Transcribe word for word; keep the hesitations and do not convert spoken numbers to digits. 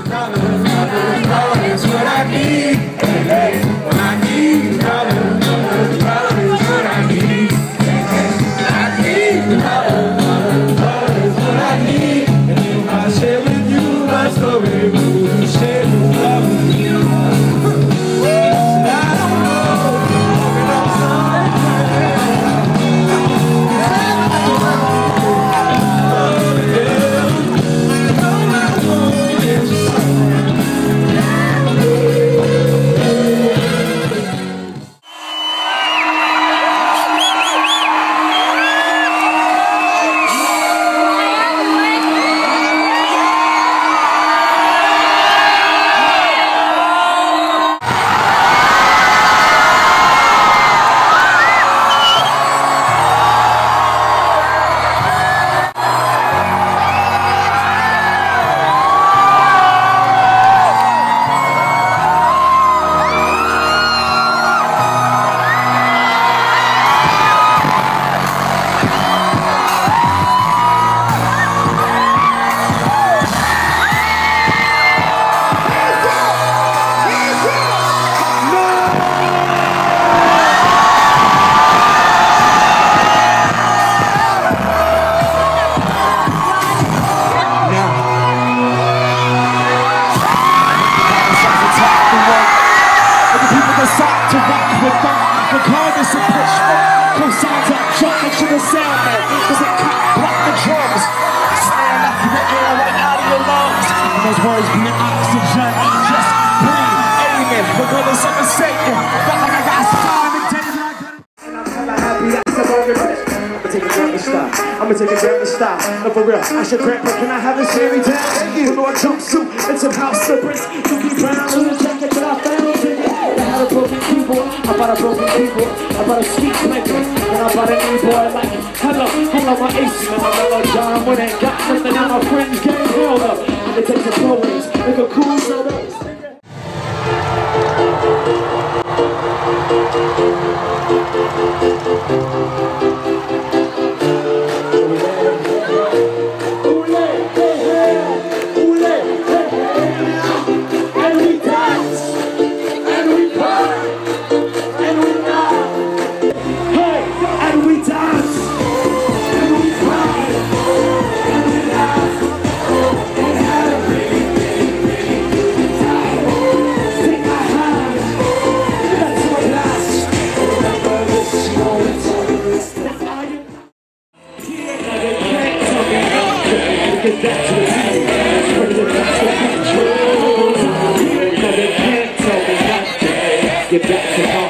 Those words be oxygen. Just breathe, amen. Regardless of the Satan, felt like I got time and days and I got it. And I'm hella happy that's about the rich. I'ma take a grandma style. I'ma take a grandma style. And for real, I should grandpa. Can I have this cherry down? With a jumpsuit and some house slippers. Dookie brown little jacket that I found. I had a broken keyboard. I bought a broken keyboard. I bought a sweet flavor. And I bought a new boy like it. Hello, hello, my ace. Man, I love John when ain't got nothing out my friends game. Held up. They take the poets, make a cool soda. And we dance, and we burn, and we laugh. Hey, and we dance, and we cry, and we laugh. Get back to the city, bring it back to the control. Get back to home.